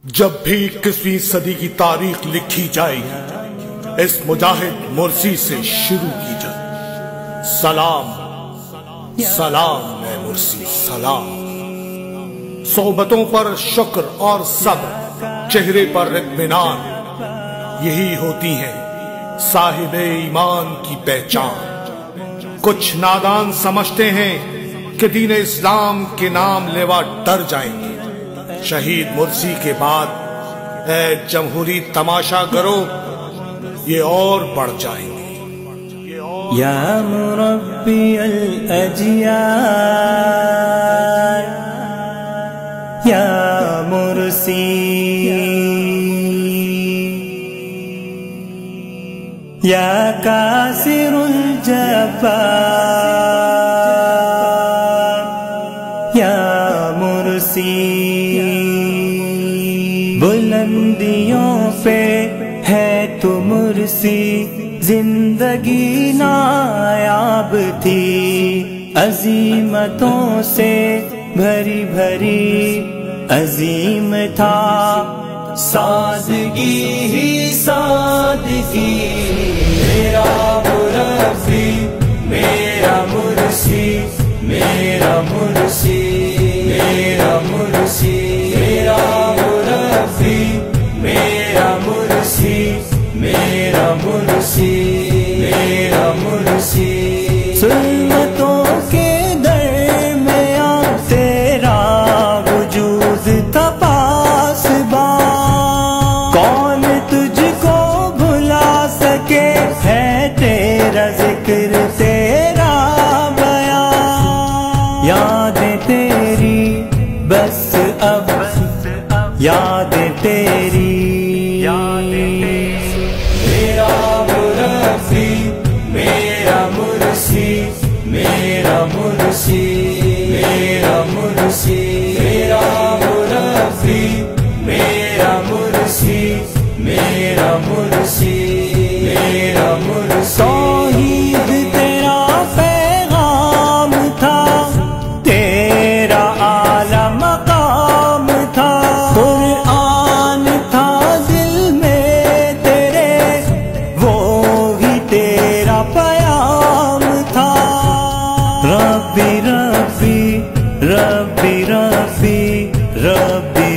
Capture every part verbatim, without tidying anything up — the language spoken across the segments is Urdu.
جب بھی اکیسویں صدی کی تاریخ لکھی جائے گی اس مجاہد مرسی سے شروع کی جائے۔ سلام سلام اے مرسی سلام، صحبتوں پر شکر اور صبر، چہرے پر اطمینان، یہی ہوتی ہے صاحب ایمان کی پہچان۔ کچھ نادان سمجھتے ہیں کہ دین اسلام کے نام لیوا ڈر جائیں گے، شہید مرسی کے بعد اے جمہوری تماشا کرو یہ اور بڑھ جائیں گے۔ یا مربی الاجیال یا مرسی، یا کاسر الجبار یا مرسی، بلندیوں پہ ہے تو مرسی، زندگی نایاب تھی، عظیمتوں سے بھری بھری عظیم تھا، سادگی ہی سادگی، میرا مربی میرا مرسی، میرا مرسی میرا مرسی، میرا مربی میرا مرسی، میرا مرسی میرا مرسی، ظلمتوں کے درمیان تیرا وجود تھا پاسباں، کون تجھ کو بھلا سکے، ہے تیرا ذکر تیرا بیان، یادیں تیری بس اب یادیں تیری، میرا مربی میرا مرسی، میرا مرسی میرا مرسی، میرا مربی میرا مرسی، میرا مرسی میرا مرسی، توحید تیرا پیغام تھا، تیرا اعلیٰ مقام تھا، قرآن تھا دل میں تیرے، وہی تیرا پیام تھا، ربی ربی ربی ربی ربی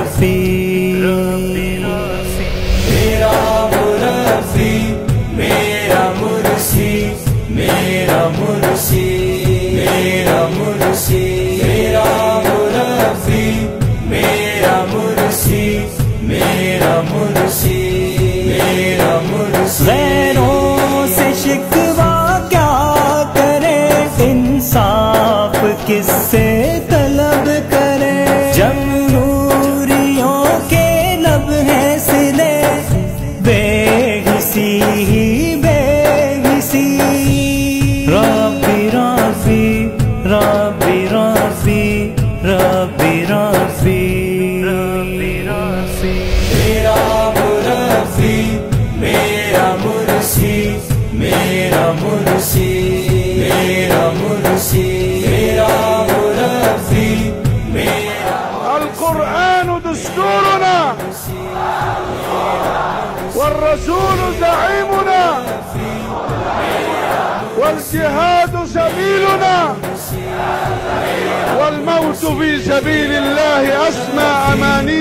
ربی، میرا مربی میرا مرسی، میرا مرسی میرا مرسی، میرا مربی میرا مرسی، میرا مرسی میرا مرسی، غیروں سے شکوہ کیا کرے، انصاف کس سے طلب کرے، جمہوریوں کے لب ہیں سلے، بے حسی ہی بے حسی، ربی ربی ربی ربی ربی ربی ربی، میرا مربی میرا مرسی، میرا مرسی میرا مرسی، میرا مربی میرا، القرآن دستورنا والرسول زعيمنا والجهاد سبيلنا والموت في سبيل الله أسمى أمانينا.